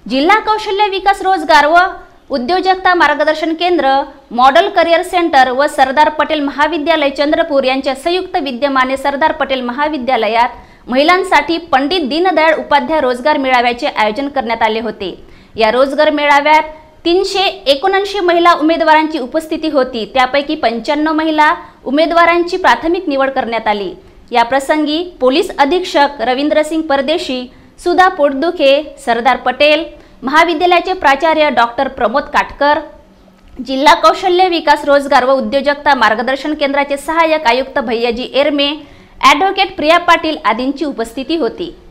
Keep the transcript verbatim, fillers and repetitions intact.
जिल्हा कौशल्य विकास रोजगार व उद्योजकता मार्गदर्शन केंद्र, मॉडेल करिअर सेंटर व सरदार पटेल महाविद्यालय चंद्रपूर यांच्या संयुक्त विद्यमाने सरदार पटेल महाविद्यालयात महिलांसाठी पंडित दीनदयाळ उपाध्याय रोजगार मेळाव्याचे आयोजन करण्यात आले होते। या रोजगार मेळाव्यात तीनशे एकोणऐंशी महिला उमेदवारांची उपस्थिती होती। त्यापैकी पंच्याण्णव महिला उमेदवारांची प्राथमिक निवड करण्यात आली। या प्रसंगी पोलीस अधीक्षक रवींद्रसिंग परदेशी, सुधा पोटदुखे, सरदार पटेल महाविद्यालयाचे प्राचार्य डॉक्टर प्रमोद काटकर, जिल्हा कौशल्य विकास रोजगार व उद्योजकता मार्गदर्शन केंद्राचे सहाय्यक आयुक्त भैयाजी एरमे, ॲडव्होकेट प्रिया पाटील आदींची उपस्थिती होती।